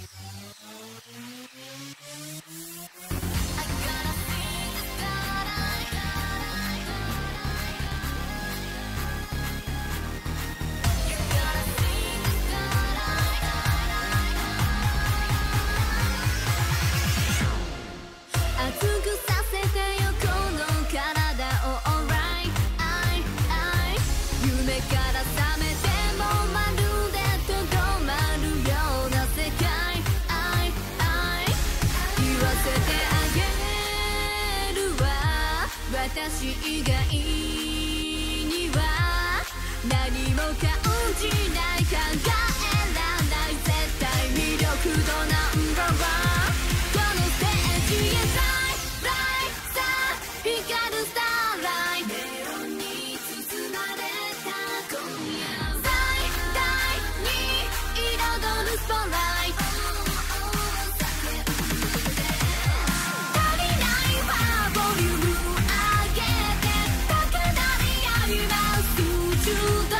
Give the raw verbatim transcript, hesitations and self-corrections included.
私以外には何も感じない考えられない絶対魅力度ナンバーワンこのステージへフライフライさあ光るスターライトネオンに包まれた今夜大大に彩るスポットライト足りないわボリューム宇宙